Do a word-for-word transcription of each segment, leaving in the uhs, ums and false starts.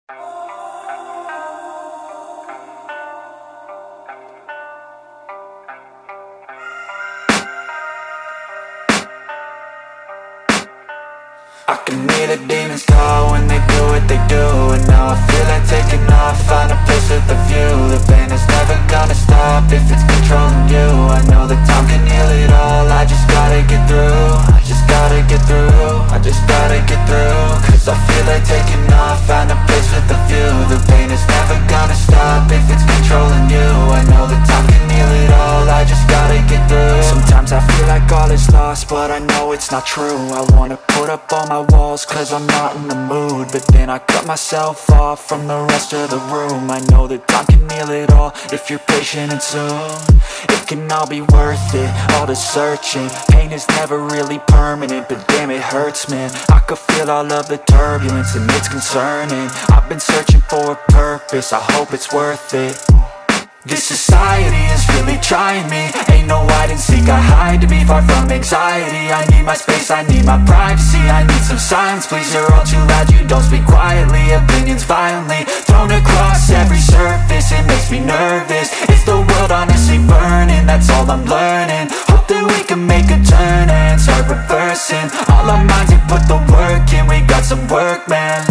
I can hear the demons call when they do what they do. And now I feel like taking off, find a place with a view. The pain is never gonna stop if it's controlling you. I know that time can heal it all, I just gotta get through. I just gotta get through, I just gotta get through. Cause I feel like taking off, find a place with a view. The pain is never gonna stop if it's controlling you. I know that time can heal it all, I just gotta get through. Sometimes I feel like all is lost, but I know it's not true. I wanna put up all my walls cause I'm not in the mood, but then I cut myself off from the rest of the room. I know that time can heal it all if you're patient and soon. It can all be worth it, all the searching. Pain is never really permanent, but damn it hurts, man. I could feel all of the turbulence and it's concerning. I've been searching for a purpose, I hope it's worth it. This society is really trying me. Ain't no hide and seek, I hide to be far from anxiety. I need my space, I need my privacy. I need some silence, please, you're all too loud. You don't speak quietly, opinions violently thrown across every surface. It makes me nervous, it's the world honestly burning. That's all I'm learning, hope that we can make a turn and start reversing. All our minds have put the work in, we got some work, man.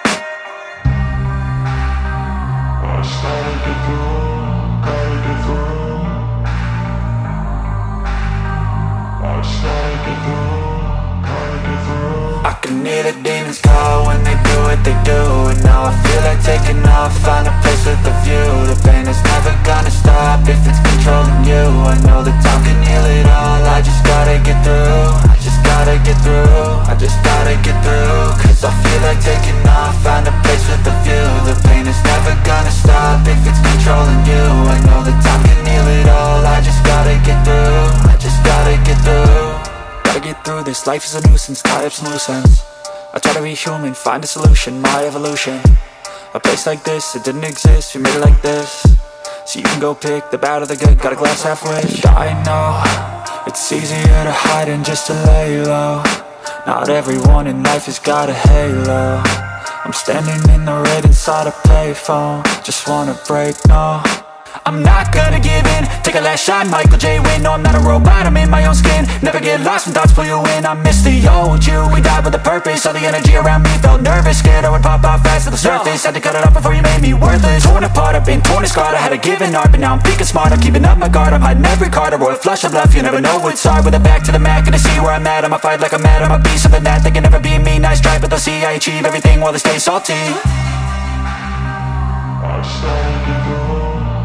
I started to do I can hear the demons call when they do what they do. And now I feel like taking off, find a place with a view. The pain is never gonna stop if it's controlling you. I know that time can heal it all, I just gotta get through. I just gotta get through, I just gotta get through. Cause I feel like taking off, find a place with a view. The pain is never gonna stop if it's controlling you. I know that time can heal it all, I just gotta get through. I just gotta get through. Gotta get through this, life is a nuisance, tie up some loose ends. I try to be human, find a solution, my evolution. A place like this, it didn't exist, we made it like this. So you can go pick the bad or the good, got a glass halfway. I know, it's easier to hide than just to lay low. Not everyone in life has got a halo. I'm standing in the red inside a payphone, just wanna break, no. I'm not gonna give in, take a last shot, Michael J. Win. No, I'm not a robot, I'm in my own skin. Never get lost when thoughts pull you in. I miss the old you, we died with a purpose. All the energy around me felt nervous, scared I would pop off fast to the surface. Had to cut it off before you made me worthless. Torn apart, I've been torn and scarred. I had a given art, but now I'm thinking smart. I'm keeping up my guard, I'm hiding every card. A royal flush of love, you never know what's hard. With a back to the mat, gonna see where I'm at. I'ma fight like I'm mad, I'ma be something that they can never be me. Nice try, but they'll see I achieve everything while they stay salty. I started to go.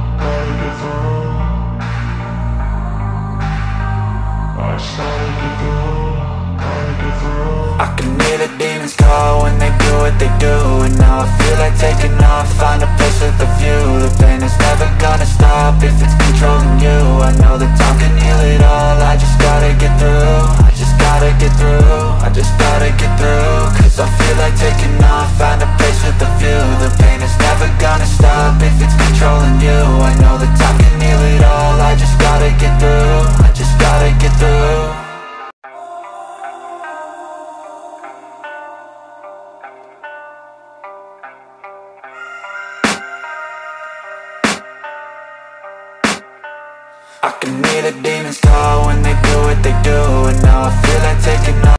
I can hear the demons call when they do what they do. And now I feel like taking off, find a place with a view. The pain is never gonna stop if it's controlling you. I know that time can heal it all, I just gotta get through. I just gotta get through, I just gotta get through. Cause I feel like taking off, find a place with a view. The pain is never gonna stop if it's controlling you. I know that time can heal it all, I just gotta get through. I just gotta get through. I can hear the demons call when they do what they do. And now I feel like taking off.